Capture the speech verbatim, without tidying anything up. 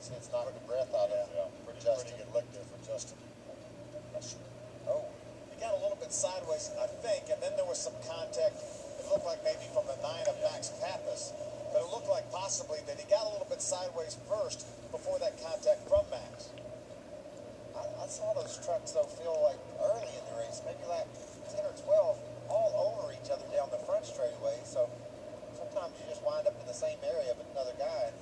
See, it's knocking the breath out of Yeah, pretty, Justin. pretty good lick there for Justin. That's true. Oh, he got a little bit sideways, I think, and then there was some contact. It looked like maybe from the nine of Max Pappas, but it looked like possibly that he got a little bit sideways first before that contact from Max. I, I saw those trucks, though, feel like early in the race, maybe like ten or twelve, all over each other down the front straightaway. So sometimes you just wind up in the same area with another guy.